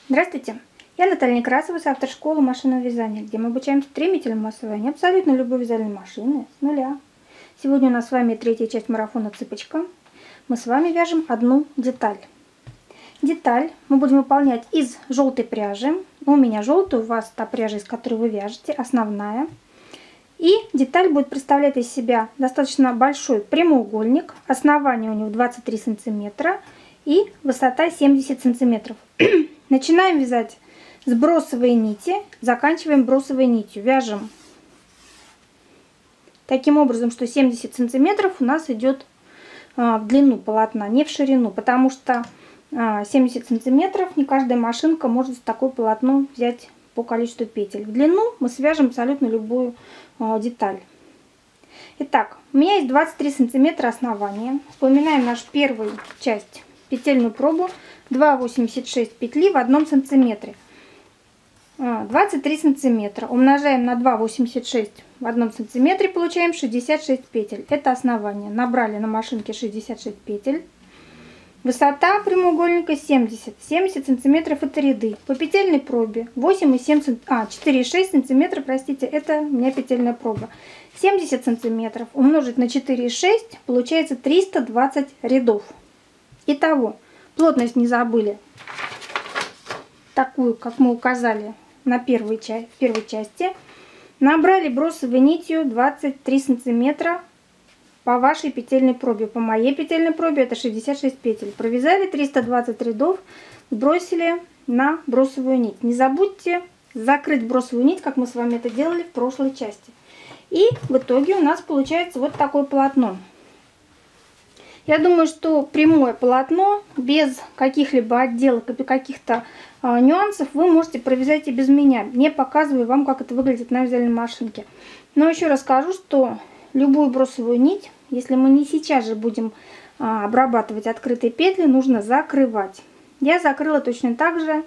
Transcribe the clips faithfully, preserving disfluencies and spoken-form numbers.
Здравствуйте! Я Наталья Некрасова, автор школы машинного вязания, где мы обучаем стремительному освоению абсолютно любой вязальной машины с нуля. Сегодня у нас с вами третья часть марафона «Цыпочка». Мы с вами вяжем одну деталь. Деталь мы будем выполнять из желтой пряжи. У меня желтая, у вас та пряжа, из которой вы вяжете, основная. И деталь будет представлять из себя достаточно большой прямоугольник. Основание у него двадцать три сантиметра и высота семьдесят сантиметров. Начинаем вязать с бросовой нити, заканчиваем бросовой нитью. Вяжем таким образом, что семьдесят сантиметров у нас идет в длину полотна, не в ширину, потому что семьдесят сантиметров не каждая машинка может такое полотно взять по количеству петель. В длину мы свяжем абсолютно любую деталь. Итак, у меня есть двадцать три сантиметра основания. Вспоминаем нашу первую часть, петельную пробу. два восемьдесят шесть петли в одном сантиметре. двадцать три сантиметра умножаем на два восемьдесят шесть в одном сантиметре, получаем шестьдесят шесть петель. Это основание. Набрали на машинке шестьдесят шесть петель. Высота прямоугольника семьдесят. семьдесят сантиметров это ряды. По петельной пробе восемь и семь, а, четыре и шесть сантиметра, простите, это у меня петельная проба. семьдесят сантиметров умножить на четыре и шесть получается триста двадцать рядов. Итого, плотность не забыли, такую, как мы указали на первой, части, в первой части. Набрали бросовой нитью двадцать три сантиметра по вашей петельной пробе. По моей петельной пробе это шестьдесят шесть петель. Провязали триста двадцать рядов, бросили на бросовую нить. Не забудьте закрыть бросовую нить, как мы с вами это делали в прошлой части. И в итоге у нас получается вот такое полотно. Я думаю, что прямое полотно без каких-либо отделок и каких-то э, нюансов вы можете провязать и без меня. Не показываю вам, как это выглядит на вязальной машинке. Но еще раз скажу, что любую бросовую нить, если мы не сейчас же будем э, обрабатывать открытые петли, нужно закрывать. Я закрыла точно так же,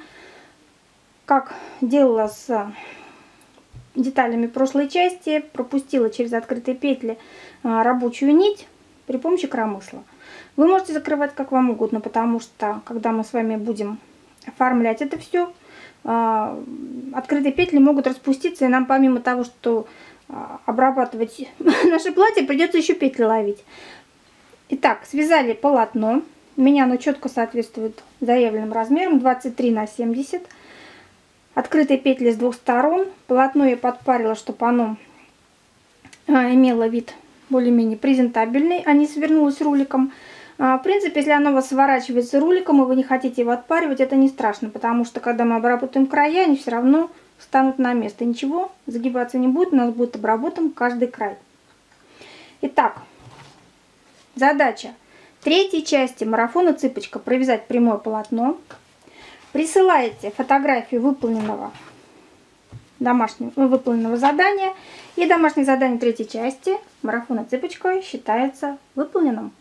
как делала с деталями прошлой части. Пропустила через открытые петли э, рабочую нить при помощи коромысла. Вы можете закрывать как вам угодно, потому что, когда мы с вами будем оформлять это все, открытые петли могут распуститься, и нам помимо того, что обрабатывать наше платье, придется еще петли ловить. Итак, связали полотно. У меня оно четко соответствует заявленным размерам двадцать три на семьдесят. Открытые петли с двух сторон. Полотно я подпарила, чтобы оно имело вид более-менее презентабельный, а не свернулась руликом. В принципе, если оно у вас сворачивается руликом, и вы не хотите его отпаривать, это не страшно, потому что, когда мы обработаем края, они все равно встанут на место. Ничего загибаться не будет, у нас будет обработан каждый край. Итак, задача третьей части марафона «Цыпочка» провязать прямое полотно. Присылаете фотографию выполненного домашнего выполненного задания, и домашнее задание третьей части марафона «Цыпочка» считается выполненным.